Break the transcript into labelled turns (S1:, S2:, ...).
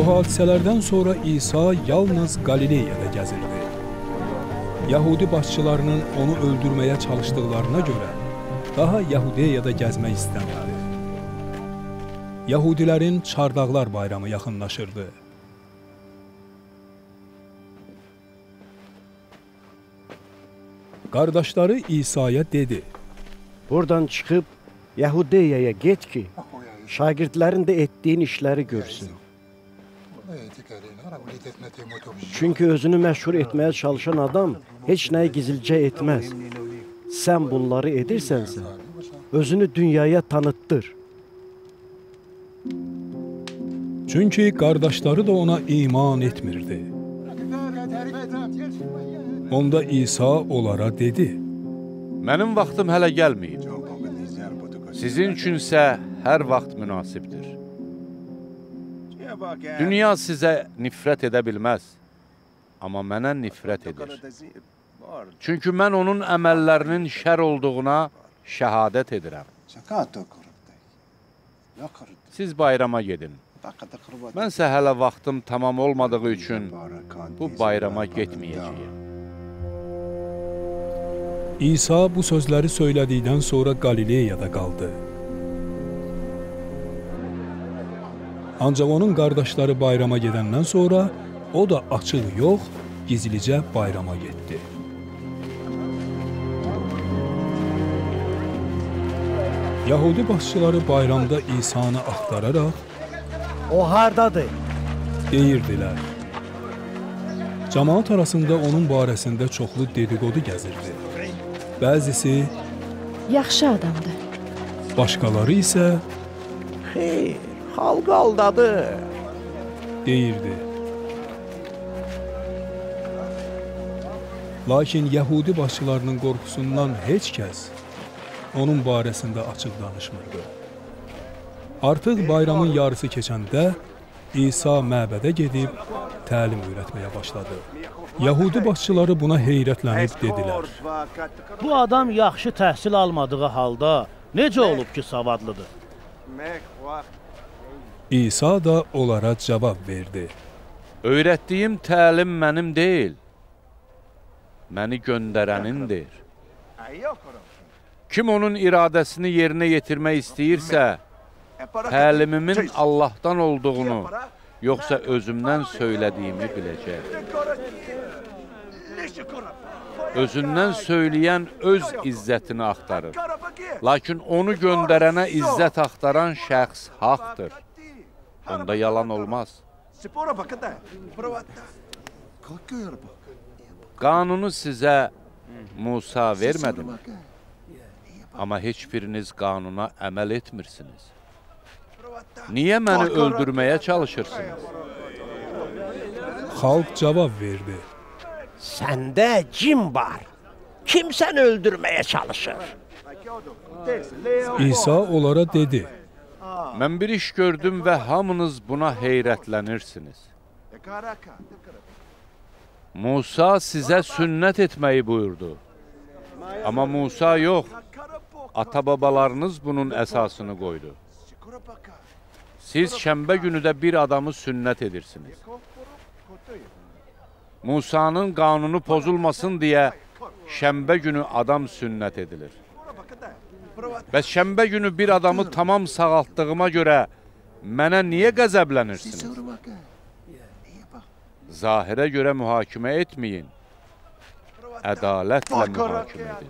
S1: Bu hadisələrdən sonra İsa yalnız Qalileyada gəzirdi. Yahudi başçılarının onu öldürməyə çalışdıqlarına görə daha Yahudiyada gəzmək istəmədi. Yahudilərin Çardaqlar bayramı yaxınlaşırdı. Qardaşları İsa'ya dedi:
S2: Buradan çıxıb Yahudiyaya get ki, şagirdlərin də etdiyin işləri görsün. Çünki özünü məşhur etməyə çalışan adam heç nəyi gizlicə etməz. Sən bunları edirsənsə, özünü dünyaya tanıtdır.
S1: Çünki qardaşları da ona iman etmirdi. Onda İsa onlara dedi:
S3: Mənim vaxtım hələ gəlməyib. Sizin üçünsə hər vaxt münasibdir. Dünya sizə nifrət edə bilməz, amma mənə nifrət edir. Çünki mən onun əməllərinin şər olduğuna şəhadət edirəm. Siz bayrama gedin. Mənsə hələ vaxtım tamam olmadığı üçün bu bayrama getməyəcəyim.
S1: İsa bu sözləri söylədikdən sonra Qalileyada qaldı. Ancaq onun qardaşları bayrama gedəndən sonra o da açıq yox, gizlicə bayrama getdi. Yahudi başçıları bayramda İsa'nı axtararaq
S2: O hardadır?
S1: deyirdilər. Cəmaat arasında onun barəsində çoxlu dedikodu gəzirdi. Bəzisi
S4: yaxşı adamdır.
S1: Başqaları isə
S2: Xeyr, xalq aldadı.
S1: deyirdi. Lakin Yahudi başçılarının qorxusundan heç kəs onun barəsində açıq danışmırdı. Artıq bayramın yarısı keçəndə İsa məbədə gedib təlim öyrətməyə başladı. Yahudi başçıları buna heyrətlənib dedilər:
S5: Bu adam yaxşı təhsil almadığı halda necə olub ki, savadlıdır?
S1: İsa da onlara cavab verdi:
S3: Öyrətdiyim təlim mənim deyil, məni göndərənindir. Kim onun iradəsini yerinə yetirmək istəyirsə, təlimimin Allahdan olduğunu, yoxsa özümdən söylədiyimi biləcək. Özündən söyləyən öz izzətini axtarır. Lakin onu göndərənə izzət axtaran şəxs haqdır. Onda yalan olmaz. Qanunu sizə Musa vermədim. Amma heç biriniz qanuna əməl etmirsiniz. Niyə məni öldürməyə çalışırsınız?
S1: Xalq cavab verdi:
S2: Səndə cin var. Kim səni öldürməyə çalışır?
S1: İsa onlara dedi:
S3: Mən bir iş gördüm və hamınız buna heyrətlənirsiniz. Musa sizə sünnət etməyi buyurdu. Amma Musa yox, ata-babalarınız bunun əsasını qoydu. Siz şənbə günü də bir adamı sünnət edirsiniz. Musa'nın qanunu pozulmasın deyə şənbə günü adam sünnət edilir. Bəs şənbə günü bir adamı tamam sağaltdığıma görə mənə niyə qəzəblənirsiniz? Zahirə görə mühakimə etməyin, ədalətlə mühakimə edin.